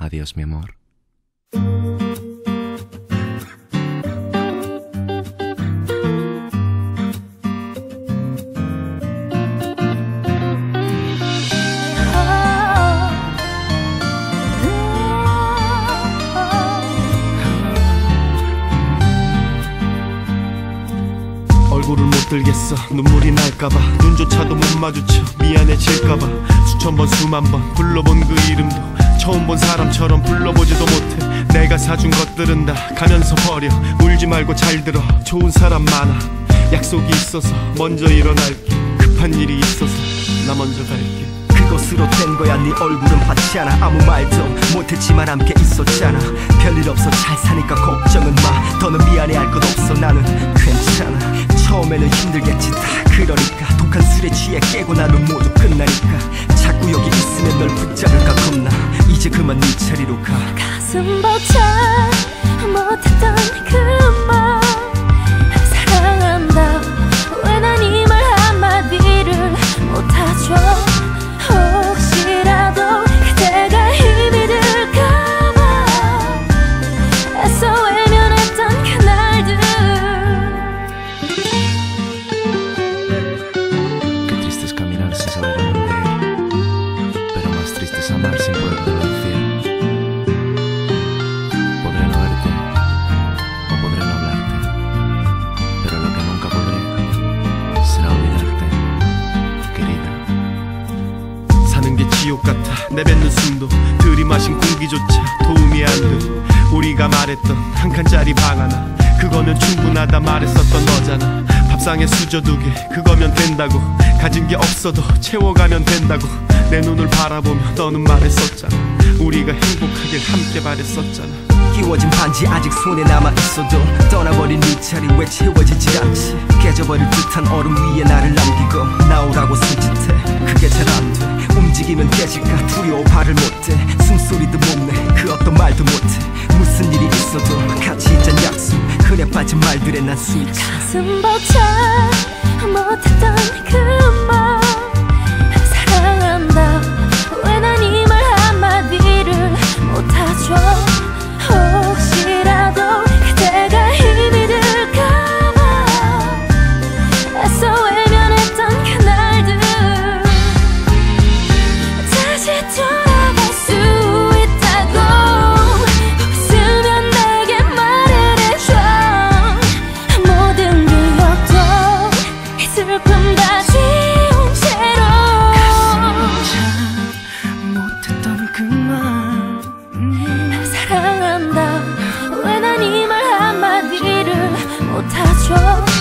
Adiós, mi amor. 얼굴을 못 들겠어. 눈물이 날까봐 눈조차도 못 마주쳐. 미안해질까봐 수천 번 수만 번 불러본 그 이름도 처음 본 사람처럼 불러보지도 못해. 내가 사준 것들은 다 가면서 버려. 울지 말고 잘 들어. 좋은 사람 많아. 약속이 있어서 먼저 일어날게. 급한 일이 있어서 나 먼저 갈게. 그것으로 된 거야. 네 얼굴은 봤잖아. 아무 말도 못했지만 함께 있었잖아. 별일 없어 잘 사니까 걱정은 마. 더는 미안해할 것 없어. 나는 괜찮아. 처음에는 힘들겠지 다 그러니까. 독한 술에 취해 깨고 나면 모두 끝나니까. 자꾸 여기 있으면 널 붙잡을까 겁나. 이제 그만 네 자리로 가. 가슴 벅차 못했던 그 말 사랑한다. 왜 난 이 말 한마디를 못하죠. 혹시라도 그대가 힘이 들까봐 애써 외면했던 그날들. Qué triste es caminar sin saber a dónde ir, pero más triste es amar sin poderlo decir. Podré no verte o podré no hablarte, pero lo que nunca podré será olvidarte, querida. 사는 게 지옥 같아. 내뱉는 숨도 들이마신 공기조차 도움이 안 돼. 우리가 말했던 한 칸짜리 방 하나, 그거면 충분하다 말했었던 너잖아. 밥상에 수저 2개 그거면 된다고. 가진 게 없어도 채워가면 된다고. 내 눈을 바라보며 너는 말했었잖아. 우리가 행복하길 함께 바랬었잖아. 끼워진 반지 아직 손에 남아있어도 떠나버린 네 자리 왜 채워지지 않지. 깨져버릴 듯한 얼음 위에 나를 남기고 나오라고 손짓해. 그게 잘 안 돼. 움직이면 깨질까 두려워 발을 못대. 숨소리도 못 내. 그 어떤 말도 못해. 무슨 일이 있어도 같이 있잔 약속. 그래 빠진 말들에 난 숨이 차. 가슴 벅차 못했던 그 말 사랑한다. 왜 난 이 말 한마디를 못하죠. 혹시라도 그대가 힘이 들까봐 애써 외면했던 그날들. 다시 돌아갈 수 있다고 없으면 내게 말을 해줘. 모든 기억도 이 슬픔 다 지운 채로. 가슴 못했던 그 말 사랑한다. 왜 난 이 말 한마디를 못하죠.